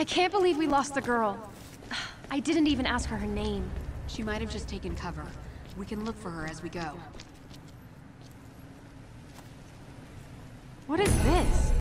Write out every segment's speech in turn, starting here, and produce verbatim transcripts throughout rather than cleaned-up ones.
I can't believe we lost the girl. I didn't even ask her her name. She might have just taken cover. We can look for her as we go. What is this?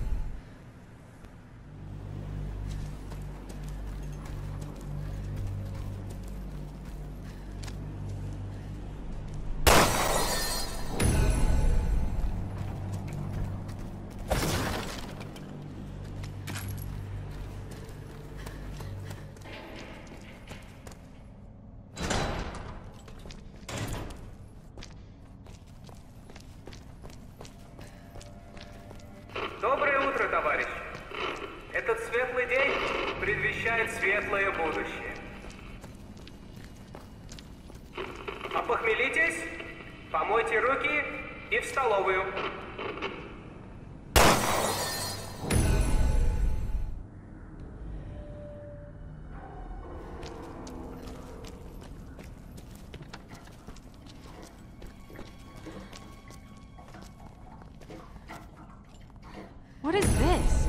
Доброе утро, товарищи! Этот светлый день предвещает светлое будущее. Опохмелитесь, помойте руки и в столовую. What is this?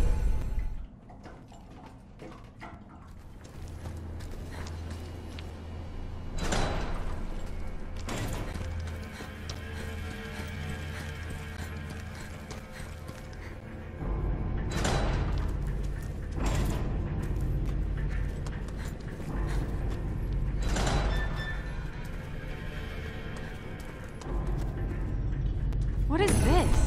What is this?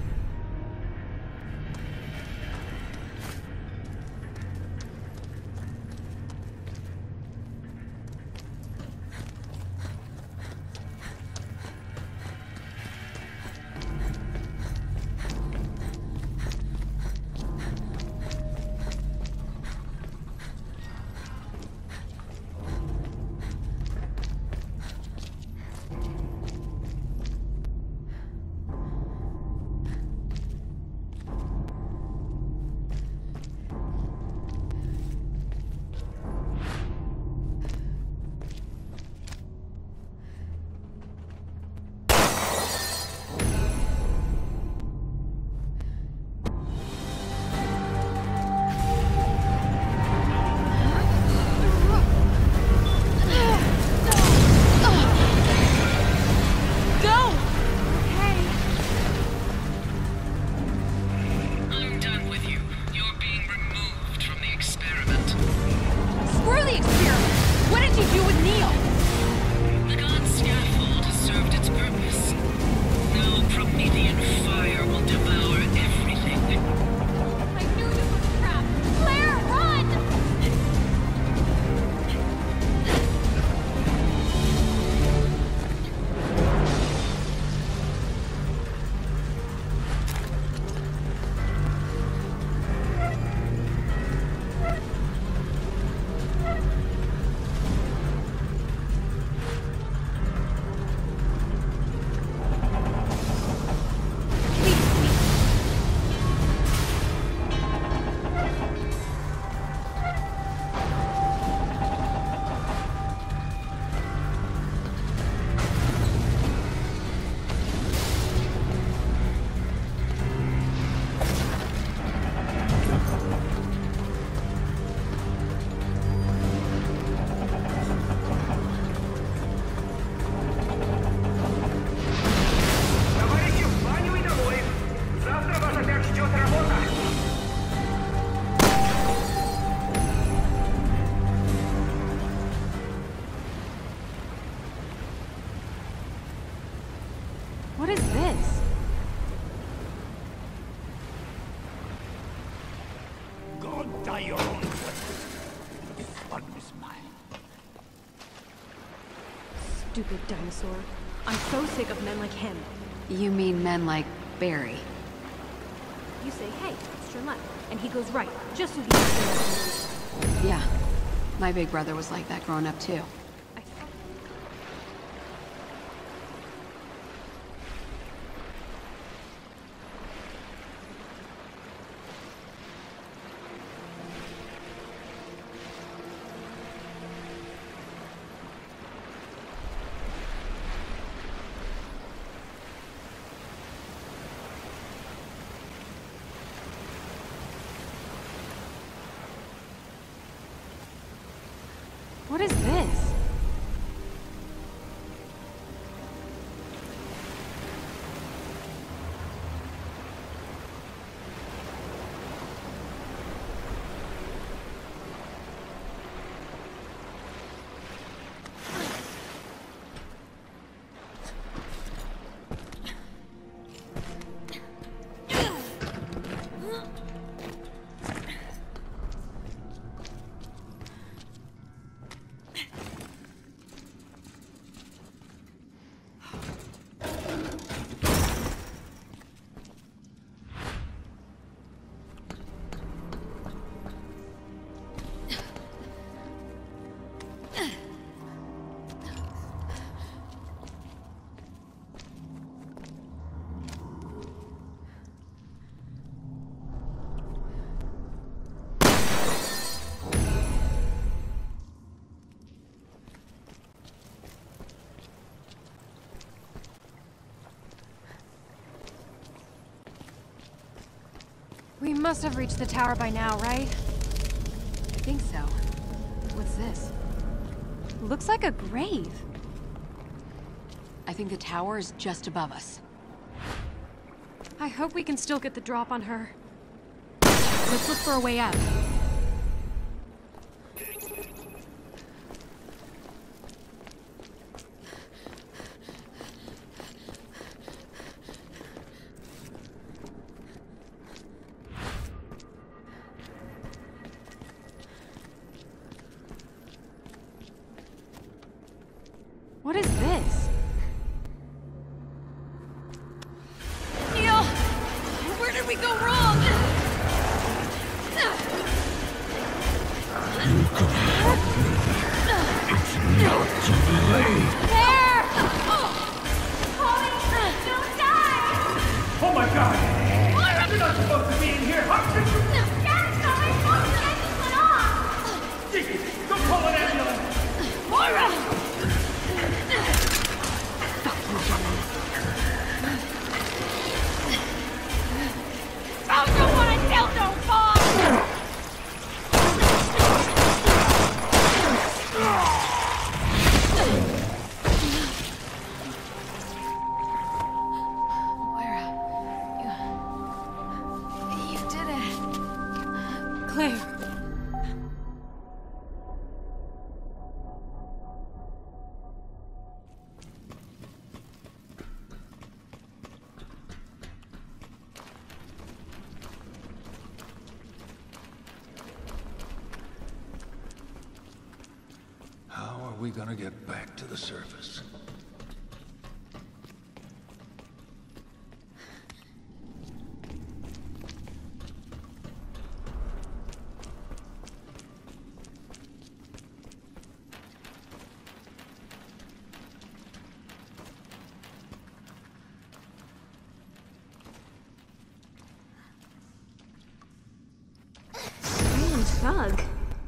What is this? Go die your own way. This one is mine. Stupid dinosaur. I'm so sick of men like him. You mean men like Barry? You say, hey, let's turn left, and he goes right, just so he can. Yeah. My big brother was like that growing up too. What is this? We must have reached the tower by now, right? I think so. What's this? Looks like a grave. I think the tower is just above us. I hope we can still get the drop on her. Let's look for a way out. What is this? Neil! Where did we go wrong? You could help me. It's not too late. There! Holly, don't die! Oh my god! You're not supposed to be in here! How could you? Dad's not supposed to get this one off! Jiggy, don't call an ambulance! Moira! I don't want to tell no mom! Moira, you... You did it. Claire. How are we gonna get back to the surface? Strange bug.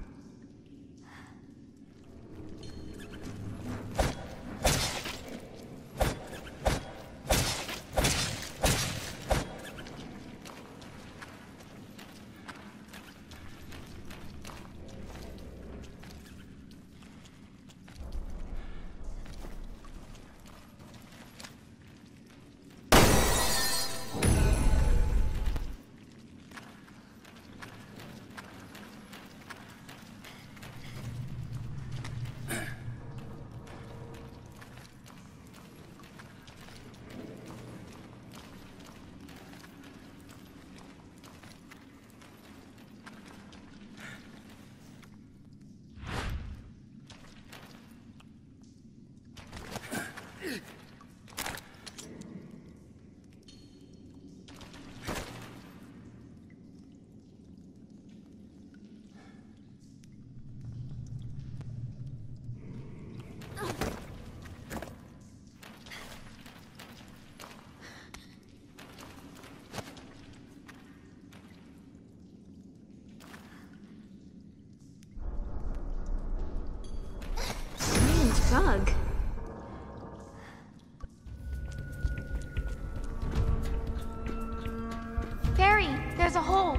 Bug. Barry, there's a hole.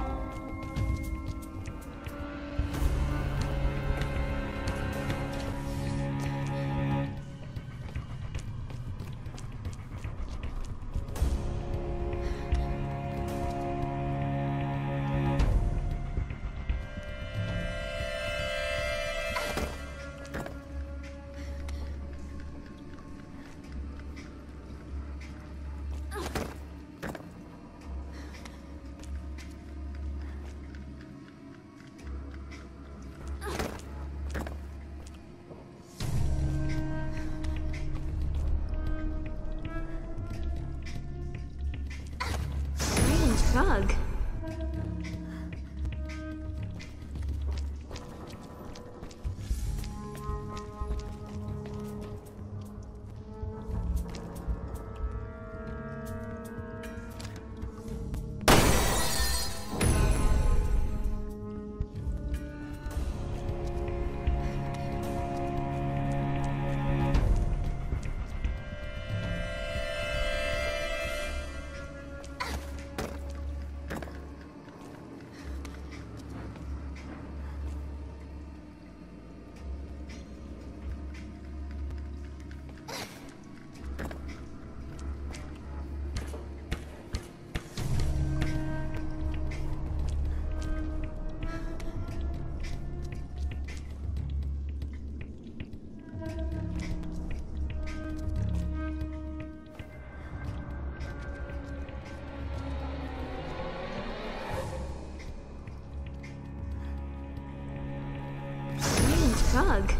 bug.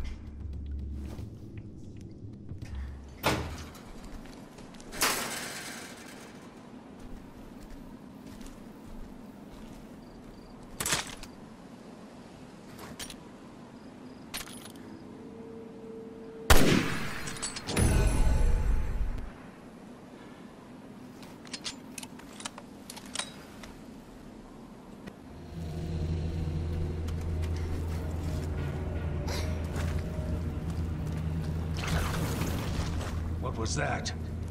What was that?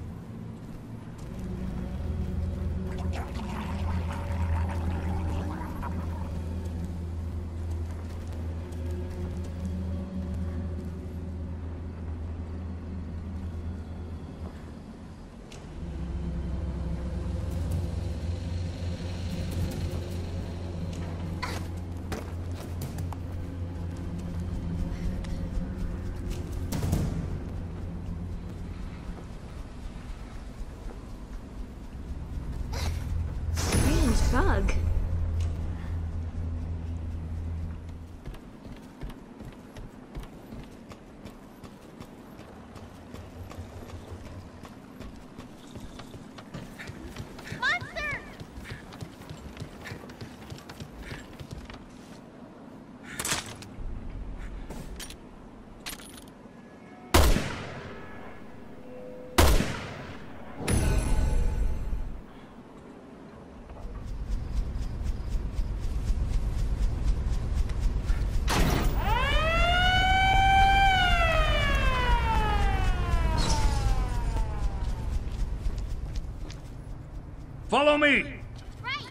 Bug. Monster! Follow me! Right!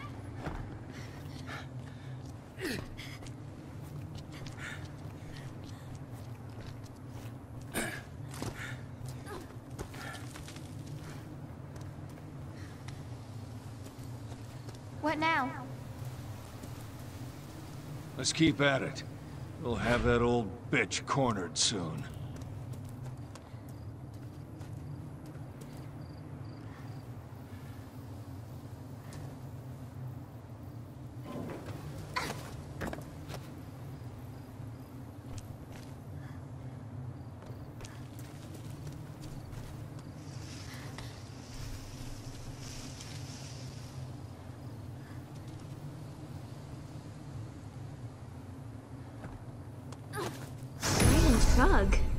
What now? Let's keep at it. We'll have that old bitch cornered soon. Bug.